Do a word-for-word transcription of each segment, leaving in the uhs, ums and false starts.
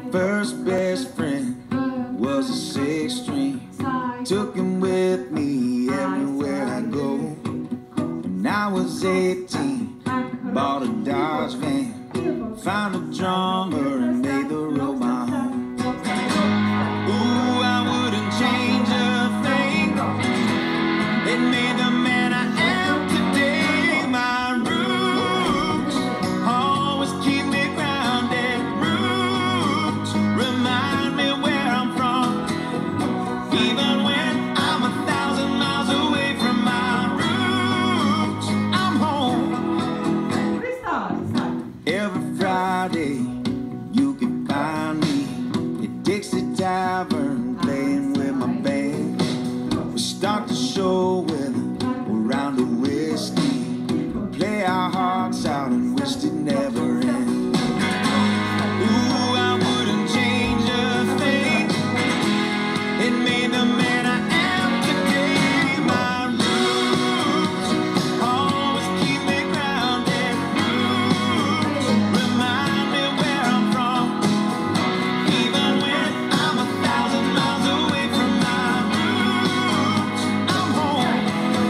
First best friend was a six string. Took him with me everywhere I go. When I was eighteen, bought a Dodge van, found a drummer and made the road my home. Ooh, I wouldn't change a thing. It made the man I am today. My roots always keep me grounded. Roots remind me where I'm from, even when I'm a thousand miles away from my roots. I'm home. Every Friday you can find me at Dixie Tavern playing with my band. We start the show with a round of whiskey, we play our hearts out and wished it never end. Ooh, I wouldn't change a thing. It made the man I am today. My roots always keep me grounded. Roots remind me where I'm from, even when I'm a thousand miles away from my roots. I'm home.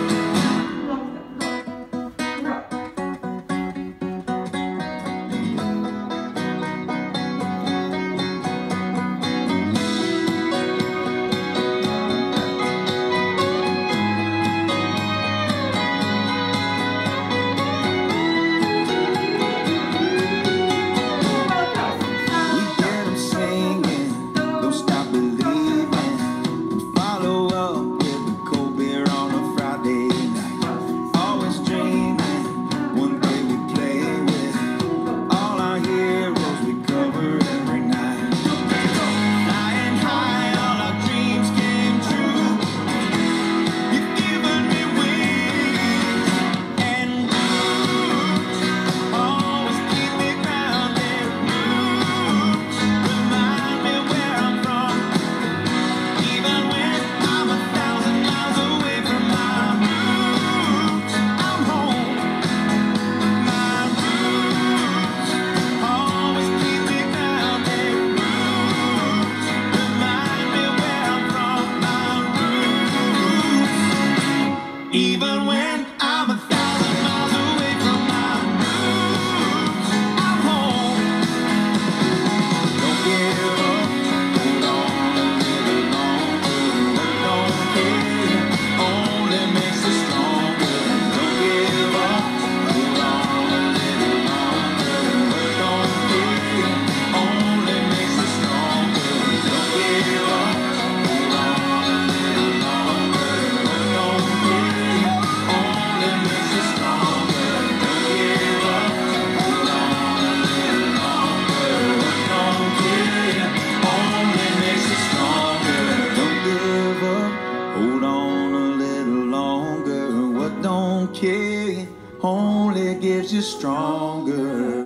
We get 'em singing, don't stop believing, and follow up with a cold beer on a Friday night. Always dreaming, one day we play with all our heroes we cover every night. Flying high, all our dreams came true. You've given me wings and roots, always keep me grounded. Roots remind me where I'm from, even when I'm a thousand miles away from my roots. I'm home. My roots always keep me grounded. Roots remind me where I'm from. My roots, even when I'm a thousand miles away from my roots. I'm home. Don't give up, hold on a little longer. What don't care only makes us stronger. Don't give up, hold on a little longer. What don't care only makes us stronger. Don't give up, hold on a little longer. What don't care only makes us stronger. Don't give up, hold on a little longer. What don't care only makes us stronger. Don't give up, hold on a little longer. What don't care only gives you stronger.